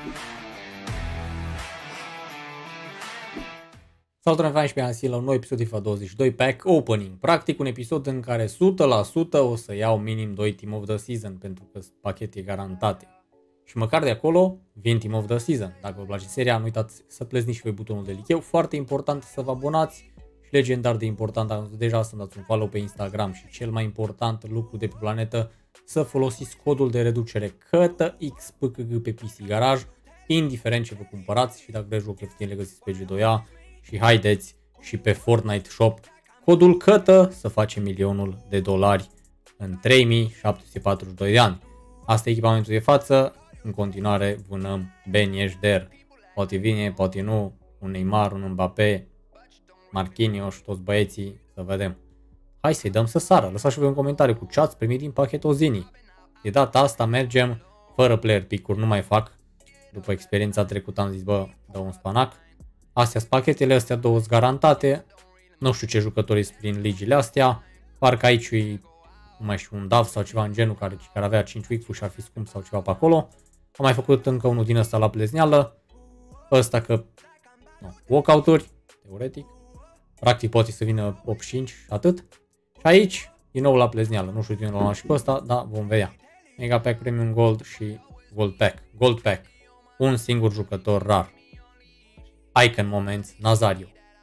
Salutare, fain și bine ați la un nou episod FIFA 22 Pack Opening. Practic un episod în care 100% o să iau minim 2 Team of the Season pentru că pachete garantate. Și măcar de acolo vin Team of the Season. Dacă vă place seria, nu uitați să plezniți și voi butonul de like. Foarte important să vă abonați și legendar de important deja să dați un follow pe Instagram și cel mai important lucru de pe planetă, să folosiți codul de reducere CătăXPKG pe PC Garage, indiferent ce vă cumpărați și dacă vreți joc ieftin le găsiți pe G2A. Și haideți și pe Fortnite Shop codul Cătă să facem $1.000.000 în 3742 de ani. Asta e echipamentul de față, în continuare vânăm Ben Yedder. Poate vine, poate nu, un Neymar, un Mbappé, Marquinhos și toți băieții, să vedem. Hai să-i dăm să sară, lăsați și voi un comentariu cu ce ați primit din pachetul zilei. De data asta mergem fără player pick-uri, nu mai fac. După experiența trecută am zis, bă, dă un spanac. Astea sunt pachetele, astea două sunt garantate. Nu știu ce jucători sunt prin ligile astea. Parcă aici e, nu mai știu, un DAV sau ceva în genul care avea 5 week-uri și ar fi scump sau ceva pe acolo. Am mai făcut încă unul din ăsta la plezneală. Ăsta că, nu, walkout-uri, teoretic. Practic poate să vină 85 și atât. Și aici, din nou la plezneală. Nu știu din nou și pe ăsta, dar vom vedea. Mega Pack Premium Gold și Gold Pack. Gold Pack. Un singur jucător rar. Icon Moments, Nazario.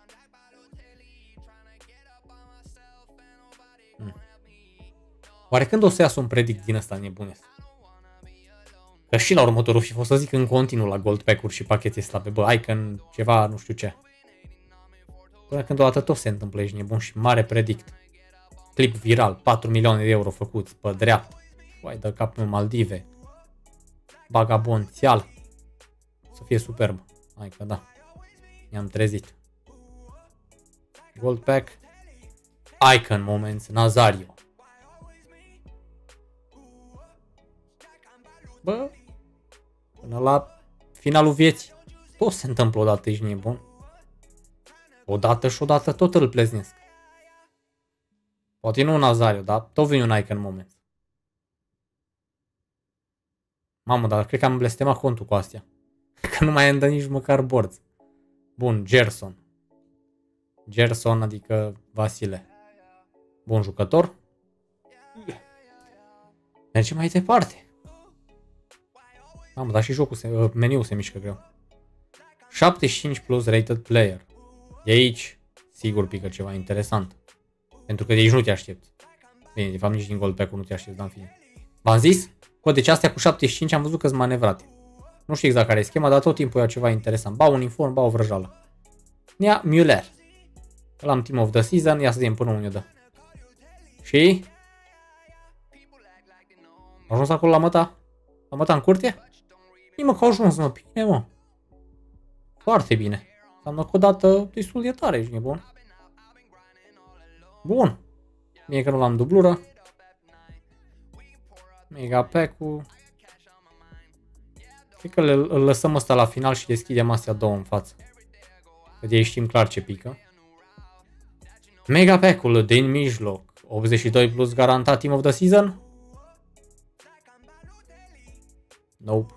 Oare când o să iasă un predict din ăsta nebunesc? Că și la următorul FIFA o să zic în continuu la Gold Pack-uri și pachete slabe. Bă, Icon, ceva, nu știu ce. Până când o dată tot se întâmplă, ești nebun și mare predict. Clip viral, 4 milioane de euro făcuți pe dreapta. Uai, dă cap în Maldive. Vagabonțial. Să fie superb. Hai că da. I-am trezit. Gold Pack. Icon Moments, Nazario. Bă, până la finalul vieții. Tot se întâmplă odată, ești nebun. Odată și odată tot îl pleznesc. Poate nu Nazario, dar tot vine un Icon Moments. Mamă, dar cred că am blestemat contul cu astea. Că nu mai îmi dă nici măcar borți. Bun, Gerson. Gerson, adică Vasile. Bun jucător. Mergem mai departe. Mamă, dar și jocul, meniul se mișcă greu. 75 plus rated player. De aici, sigur pică ceva interesant. Pentru că de aici nu te aștepți. Bine, de fapt nici din Gold Pack-ul nu te aștepți, dar în fine. V-am zis? Bă, deci astea cu 75 am văzut că sunt manevrate. Nu știu exact care e schema, dar tot timpul e ceva interesant. Ba un uniform, ba o vrăjală. Ia Müller. L-am Team of the Season, ia să vedem până unde dă. Și? A ajuns acolo la măta? La măta în curte? Nimă că a ajuns, mă, bine, mă. Foarte bine. Înseamnă că o dată destul de tare, ești nebun. Bun. Mie că nu l-am dublură. Mega Pack-ul. Cred că îl lăsăm ăsta la final și deschidem astea două în față. Că de aici știm clar ce pică. Mega Pack-ul din mijloc. 82 plus garantat Team of the Season? Nope.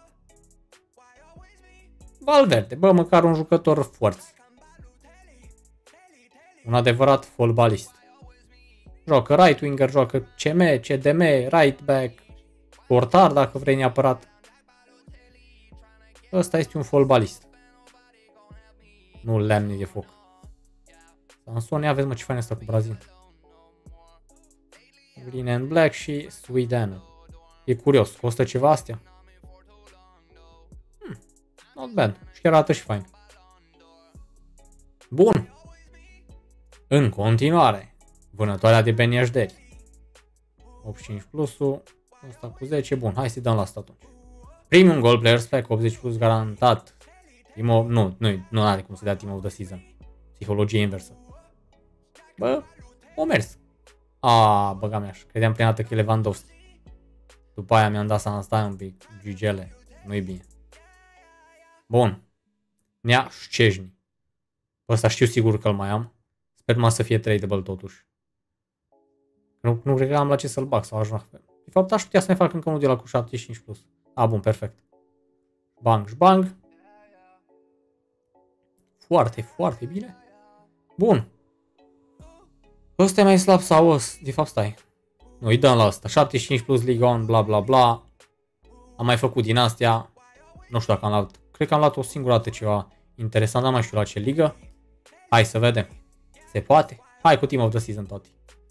Valverde. Bă, măcar un jucător forț. Un adevărat fotbalist. Joacă right winger, joacă CM, CDM, right back, portar dacă vrei neapărat. Ăsta este un fotbalist. Nu lemne de foc. Samson, ia vezi mă ce fain asta cu Brazil. Green and Black și Sweden. E curios, costă ceva astea? Not bad. Și chiar arată și fain. Bun. În continuare. Vânătoarea de Ben Yedder. 85 plusul. Asta cu 10. Bun, hai să-i dăm la asta atunci. Premium Gold Players Pack 80 plus garantat. Nu are cum să dea Team of the Season. Psihologie inversă. Bă, o mers. Băga mea, credeam prima dată că e Lewandowski. După aia mi-am dat seama, stai un pic, Gigele, nu-i bine. Bun. Nea Szczęsny. Ăsta știu sigur că îl mai am. Sper numai să fie tradable totuși. Nu cred că am la ce să-l bag sau aș vrea. De fapt aș putea să mai fac încă unul de la cu 75 plus. Bun, perfect. Bang, bang. Foarte, foarte bine. Bun. Ăsta e mai slab sau ăsta? De fapt, stai. Nu, îi dăm la ăsta. 75 plus Liga 1, bla bla bla. Am mai făcut din astea. Nu știu dacă am luat. Cred că am luat o singură dată ceva interesant. N-am mai știu la ce ligă. Hai să vedem. Se poate? Hai cu Team of the Season toate.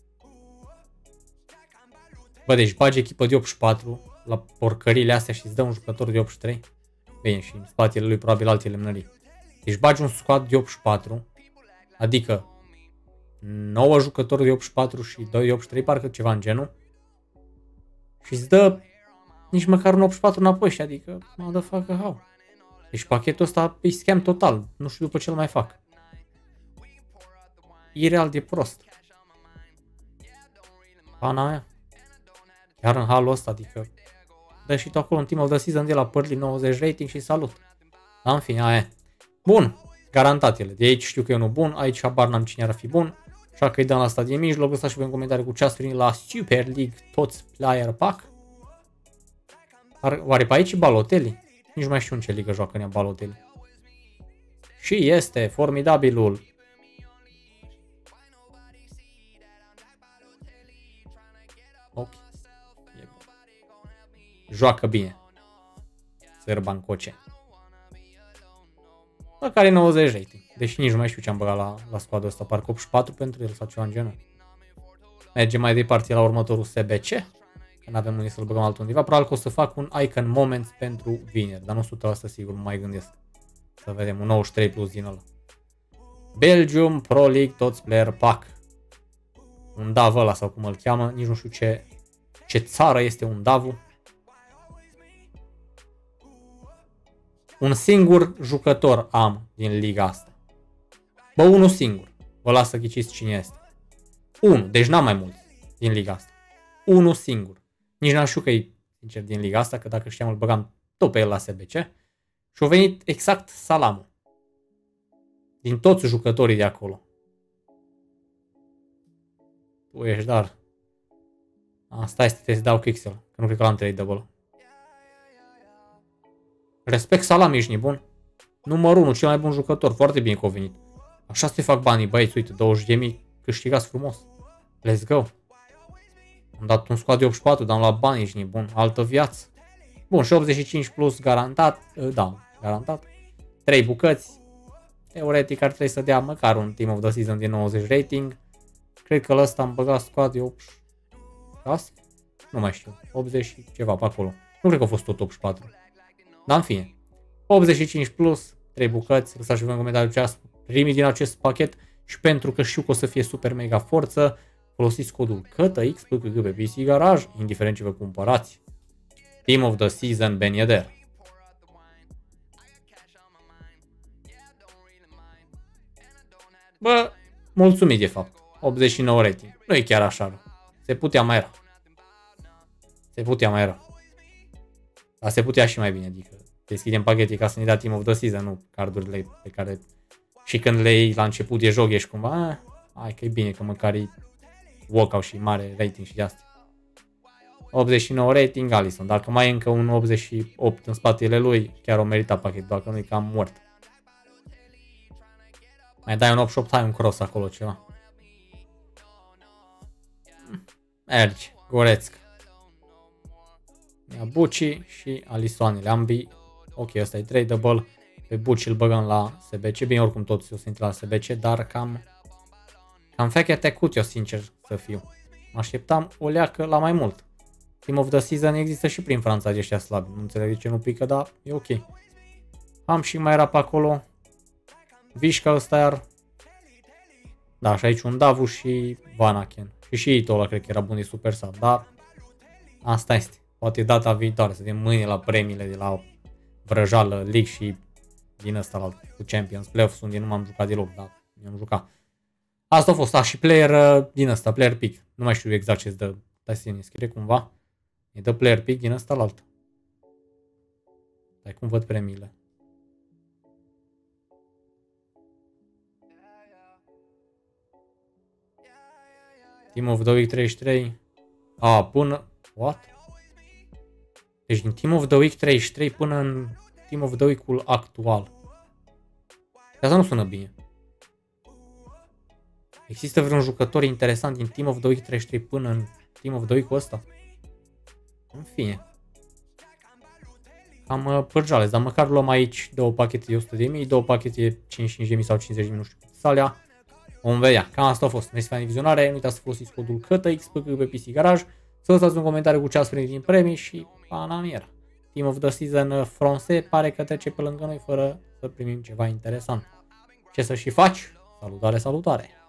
Bă, deci bagi echipă de 84 la porcările astea și îți dă un jucător de 83. Bine, și în spatele lui probabil alte lemnării. Deci bagi un squad de 84. Adică 9 jucători de 84 și 2 de 83, parcă ceva în genul. Și îți dă nici măcar un 84 înapoi și adică, motherfucker, how? Deci pachetul ăsta e scam total. Nu știu după ce îl mai fac. Ireal de prost. Pana mea. Chiar în halul ăsta, adică dă și tu acolo un Team of the Season de la Părli 90 rating și salut. Da, în fine, aia. Bun. Garantat ele. De aici știu că e unul bun. Aici habar n-am cine ar fi bun. Așa că îi dăm la asta din mijloc. Lăsați și voi în comentarii cu ce ați la Super League toți player pack. Oare pe aici Balotelli? Nici nu mai știu în ce ligă joacă nea Balotelli. Și este formidabilul. Ok. Joacă bine. Sărban Coce. La care 90 rating. Deși nici nu mai știu ce am băgat la squadul ăsta. Parcă 84 pentru el sau ceva în genul. Mergem mai departe la următorul SBC. Că nu avem unde să-l băgăm altundeva. Probabil că o să fac un Icon Moments pentru vineri. Dar nu 100% sigur, nu mai gândesc. Să vedem un 93 plus din ăla. Belgium Pro League toți player pack. Un DAV ăla sau cum îl cheamă. Nici nu știu ce țară este un DAV. Un singur jucător am din liga asta. Bă, unul singur. Vă las să ghiciți cine este. Unul, deci n-am mai mulți din liga asta. Unul singur. Nici n-am știu că e sincer din liga asta, că dacă știam îl băgam tot pe el la SBC. Și a venit exact Salamul. Din toți jucătorii de acolo. Tu ești, dar... Asta este, trebuie să dau Quixel, că nu cred că l-am tradable. Respect Salam, ești nebun. Numărul 1, cel mai bun jucător. Foarte bine că a venit. Așa se fac banii, băieți, uite, 20.000 câștigați frumos. Let's go. Am dat un squad de 84, dar am luat bani, ești nebun. Altă viață. Bun, și 85 plus garantat. Da, garantat. 3 bucăți. Teoretic ar trebui să dea măcar un Team of the Season de 90 rating. Cred că la ăsta am băgat squad de 86. Nu mai știu. 80 și ceva pe acolo. Nu cred că a fost tot 84. Dar în fine. 85 plus, 3 bucăți. Lăsați și voi în comentariu ce ați primit din acest pachet. Și pentru că știu că o să fie super mega forță, folosiți codul CătăX pe PC Garage, indiferent ce vă cumpărați. Team of the Season Ben Yedder. Bă, mulțumit de fapt. 89 rating. Nu e chiar așa rău. Se putea mai rău. Se putea mai rău. Dar se putea și mai bine, adică deschidem pachete ca să ne dea Team of the Season, nu cardurile pe care și când le iei la început de joc ești cumva, hai că e bine că măcar e walkout și mare rating și de astea. 89 rating Alisson, dacă mai e încă un 88 în spatele lui, chiar o merita pachetul, dacă nu e cam mort. Mai dai un 88, hai un cross acolo ceva. Merge, Goretzka. Ia Bucci și Alissoanele, ambii. Ok, ăsta e tradable. Pe Bucci îl băgăm la SBC. Bine, oricum toți o să intre la SBC, dar cam fechete cut eu, sincer să fiu. Mă așteptam o leacă la mai mult. Team of the Season există și prin Franța de ăștia slabi. Nu înțeleg de ce nu pică, dar e ok. Am și mai era pe acolo. Vișca ăsta iar. Da, și aici un Davu și Vanaken. Și Itola cred că era bun de super sub, dar asta este. Poate data viitoare să vedem mâine la premiile de la Vrăjală League și din ăsta cu Champions Playoffs unde nu m-am jucat deloc, dar mi-am jucat. Asta a fost, și player din ăsta, player pick. Nu mai știu exact ce-ți dă, stai să ne scrie cumva. Îi dă player pick din ăsta la altă. Stai cum văd premiile. Team of the Week 33. Până... What? Deci din Team of the Week 33 până în Team of the Week-ul actual. Asta nu sună bine. Există vreun jucător interesant din Team of the Week 33 până în Team of the Week-ul ăsta? În fine. Cam părjale, dar măcar luăm aici două pachete de 100.000, două pachete 55.000 sau 50.000, nu știu cât salea. Vom vedea. Cam asta a fost. Mersi pentru vizionare, nu uitați să folosiți codul CTXPK pe PC Garage, să lăsați un comentariu cu ce ați primit din premii și panamiera. Team of the Season France pare că trece pe lângă noi fără să primim ceva interesant. Ce să și faci? Salutare, salutare!